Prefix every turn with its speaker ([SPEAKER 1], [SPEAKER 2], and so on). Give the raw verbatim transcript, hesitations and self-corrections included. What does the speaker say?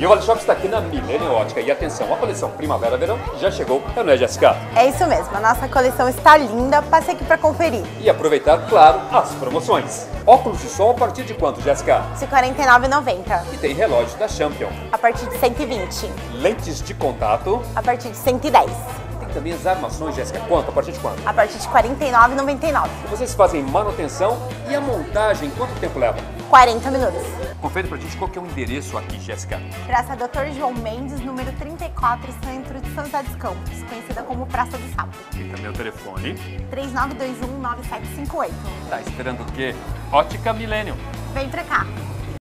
[SPEAKER 1] E o Vale Shop está aqui na Millennium Ótica. E atenção, a coleção Primavera-Verão já chegou, não é, Jéssica?
[SPEAKER 2] É isso mesmo, a nossa coleção está linda, passe aqui para conferir.
[SPEAKER 1] E aproveitar, claro, as promoções. Óculos de sol a partir de quanto, Jéssica?
[SPEAKER 2] De quarenta e nove reais e noventa centavos.
[SPEAKER 1] E tem relógio da Champion.
[SPEAKER 2] A partir de cento e vinte reais.
[SPEAKER 1] Lentes de contato.
[SPEAKER 2] A partir de cento e dez reais.
[SPEAKER 1] Tem também as armações, Jéssica. Quanto? A partir de quanto?
[SPEAKER 2] A partir de quarenta e nove reais e noventa e nove centavos.
[SPEAKER 1] E vocês fazem manutenção e a montagem, quanto tempo leva?
[SPEAKER 2] quarenta minutos.
[SPEAKER 1] Confere pra gente qual que é o endereço aqui, Jéssica.
[SPEAKER 2] Praça doutor João Mendes, número trinta e quatro, centro de São José dos Campos, conhecida como Praça do Sábado.
[SPEAKER 1] Tem também o telefone.
[SPEAKER 2] três nove dois um, nove sete cinco oito.
[SPEAKER 1] Tá esperando o quê? Ótica Millennium.
[SPEAKER 2] Vem pra cá.